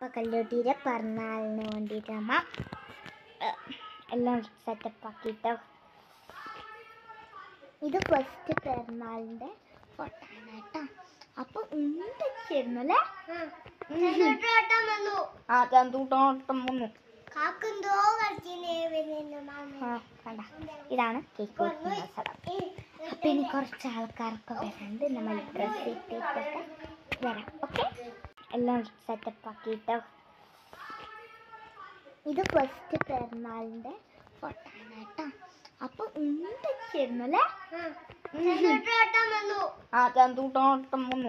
അപ്പോൾ കല്ലൂട്ടിയുടെ പിറന്നാളിന് വേണ്ടിയിട്ട് അമ്മ എല്ലാം സെറ്റപ്പ് ആക്കിയിട്ട് ഇത് ഫസ്റ്റ് പിറന്നാളിൻ്റെ ഫോട്ടോ ആണ് കേട്ടോ. അപ്പോൾ ഉണ്ടാക്കിയിരുന്നു അല്ലേ? ആ ചന്തൂട്ടോട്ടം വന്നു. കണ്ട ഇതാണ് കേക്ക് വെക്കുന്ന സ്ഥലം. അപ്പം ഇനി കുറച്ച് ആൾക്കാരൊക്കെ വരുന്നുണ്ട്. നമ്മൾ ഡ്രസ്സ് ഇട്ടിട്ടൊക്കെ വരാം. ഓക്കെ, എല്ലാം സെറ്റപ്പ് ആക്കിയിട്ട് ഇത് ഫസ്റ്റ് പിറന്നാളിൻ്റെ ഫോട്ടോ ആണ് കേട്ടോ. അപ്പോൾ ഉണ്ടാക്കിയിരുന്നു അല്ലേ? ആ ചന്തൂട്ടോട്ടം വന്നു.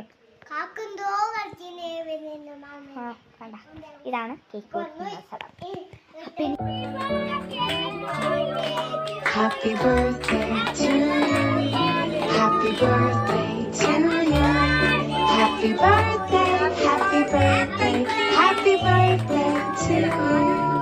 കണ്ട ഇതാണ് കേക്ക് വെക്കുന്ന സ്ഥലം. Happy birthday to you. Happy birthday to you. Happy birthday, happy birthday, happy birthday to you.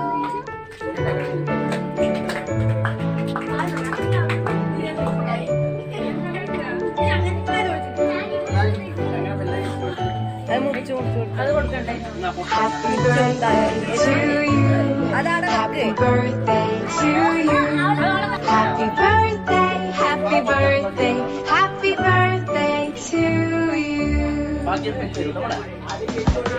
Happy birthday to you. Happy birthday to you. Happy birthday, happy birthday, happy birthday to you.